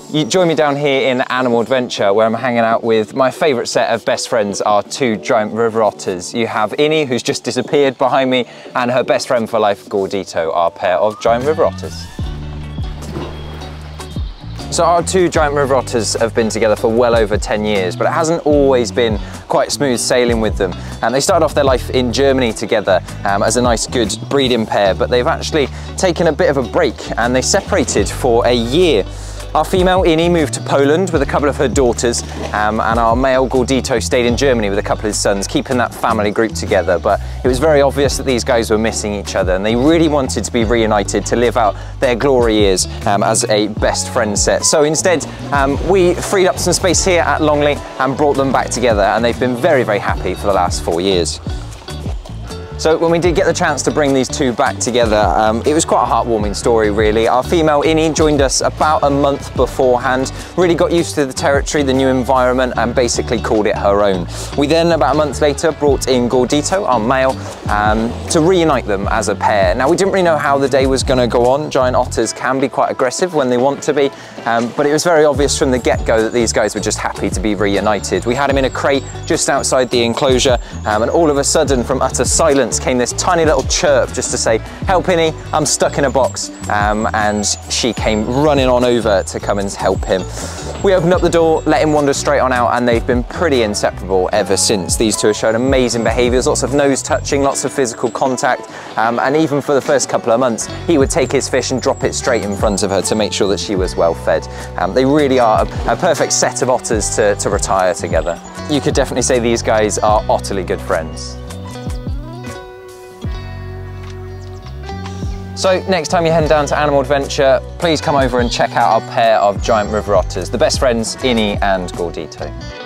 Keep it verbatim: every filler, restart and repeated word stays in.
You join me down here in Animal Adventure, where I'm hanging out with my favourite set of best friends, our two giant river otters. You have Innie, who's just disappeared behind me, and her best friend for life, Gordito, our pair of giant river otters. So our two giant river otters have been together for well over ten years, but it hasn't always been quite smooth sailing with them. And they started off their life in Germany together um, as a nice, good breeding pair, but they've actually taken a bit of a break and they separated for a year. Our female, Innie, moved to Poland with a couple of her daughters, um, and our male, Gordito, stayed in Germany with a couple of his sons, keeping that family group together. But it was very obvious that these guys were missing each other, and they really wanted to be reunited to live out their glory years um, as a best friend set. So instead, um, we freed up some space here at Longleat and brought them back together, and they've been very, very happy for the last four years. So when we did get the chance to bring these two back together, um, it was quite a heartwarming story, really. Our female, Innie, joined us about a month beforehand, really got used to the territory, the new environment, and basically called it her own. We then, about a month later, brought in Gordito, our male, um, to reunite them as a pair. Now, we didn't really know how the day was going to go on. Giant otters can be quite aggressive when they want to be, um, but it was very obvious from the get-go that these guys were just happy to be reunited. We had them in a crate just outside the enclosure, um, and all of a sudden, from utter silence, came this tiny little chirp just to say, "Help, Innie, I'm stuck in a box." Um, and she came running on over to come and help him. We opened up the door, let him wander straight on out, and they've been pretty inseparable ever since. These two have shown amazing behaviours, lots of nose touching, lots of physical contact, um, and even for the first couple of months, he would take his fish and drop it straight in front of her to make sure that she was well fed. Um, they really are a, a perfect set of otters to, to retire together. You could definitely say these guys are utterly good friends. So next time you're heading down to Animal Adventure, please come over and check out our pair of giant river otters, the best friends, Innie and Gordito.